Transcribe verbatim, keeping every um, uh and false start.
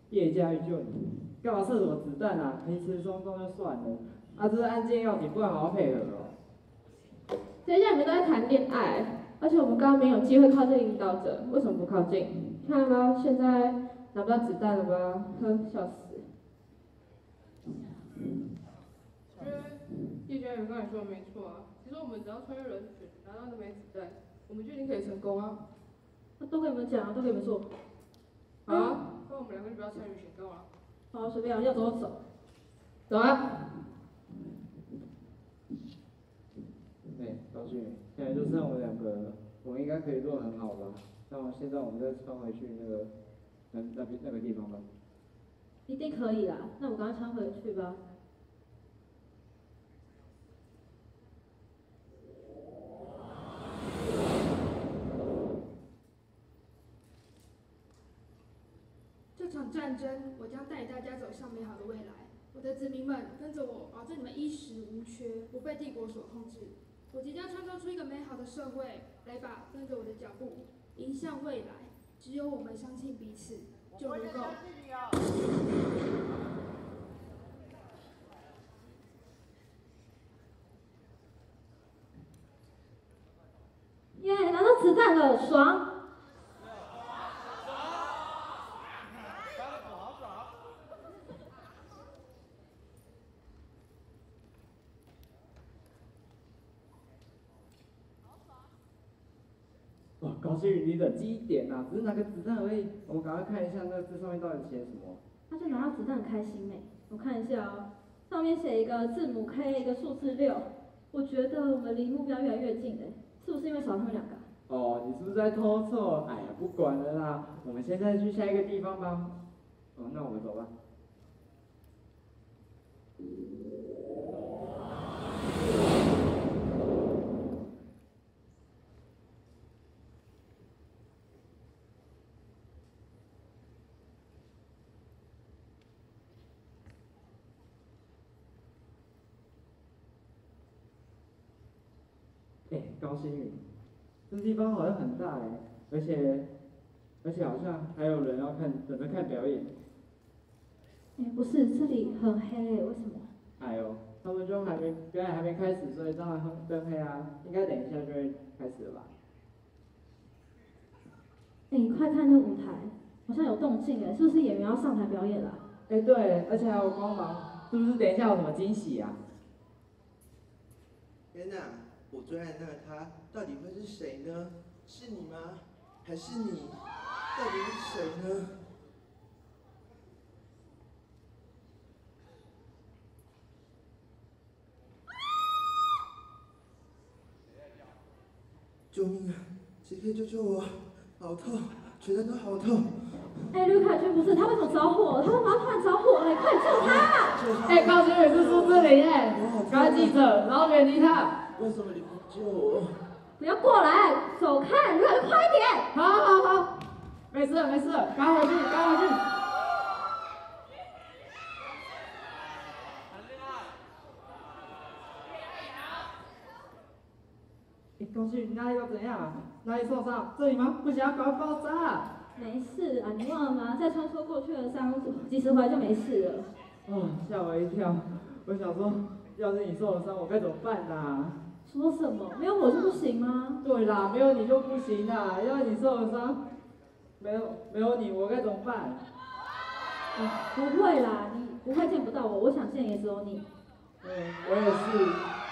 叶家玉救你，干嘛射什么子弹啊？平时松动就算了，啊，这是案件要紧，不然好好配合哦。 谁叫你们都在谈恋爱？而且我们刚刚没有机会靠近领导者，为什么不靠近？看吧，现在拿不到子弹了吧？呵，笑死。 觉得叶家人刚才说的没错啊，其实我们只要穿越人群，拿到那枚子弹，我们就一定可以成功啊。 那都跟你们讲啊，都跟你们说。 好啊，那我们两个就不要参与行动了。 好，随便啊，要走就走。 走啊！对，高俊宇，现在就剩我们两个了，我们应该可以做得很好吧？那么现在我们再穿回去那个那那边那个地方吧。 一定可以啦，那我赶快穿回去吧。 这场战争，我将带领大家走向美好的未来。我的子民们，跟着我，保证你们衣食无缺，不被帝国所控制。我即将创造出一个美好的社会。来吧，跟着我的脚步，迎向未来。只有我们相信彼此，就能够。 耶，拿到子弹了，爽！ 哇，高星宇，你冷静一点呐、啊，只是拿个子弹而已。我们赶快看一下那这上面到底写什么。 他就拿到子弹很开心没？我看一下哦，上面写一个字母 K， 一个数字六。我觉得我们离目标越来越近嘞，是不是因为少他们两个？ 哦，你是不是在偷错？哎呀，不管了啦，我们现在去下一个地方吧。哦，那我们走吧。哎，高星宇，这地方好像很大哎，而且而且好像还有人要看，等着看表演。 哎，不是，这里很黑，为什么？ 哎呦，他们就还没表演还没开始，所以当然灯黑啊，应该等一下就会开始了吧？ 哎，你快看那舞台，好像有动静哎，是不是演员要上台表演了？ 哎，对，而且还有光芒，是不是等一下有什么惊喜啊？ 天哪，我最爱的那个他，到底会是谁呢？是你吗？还是你？到底是谁呢？救命啊！谁可以救救我？好痛，全身都好痛。 哎，吕凯君不是，他为什么着火？他为什么要突然着火嘞？快救他！ 哎，高星宇是苏志玲哎，赶快记着，然后远离他。 为什么你不救我？ 不要过来，走开，吕凯君快一点！ 好，好，好，没事了，没事了，赶快回去，赶快回去。哎，高星宇，你哪里又怎样啊？哪里受伤？这里吗？不行，赶快爆炸！ 没事啊，你忘了吗？再穿梭过去的伤，及时回来就没事了。 哦，吓我一跳！我想说，要是你受了伤，我该怎么办呐？ 说什么？没有我就不行吗？ 对啦，没有你就不行啦，要是你受了伤，没有没有你，我该怎么办？ 不会啦，你不会见不到我，我想见也只有你。 嗯，我也是。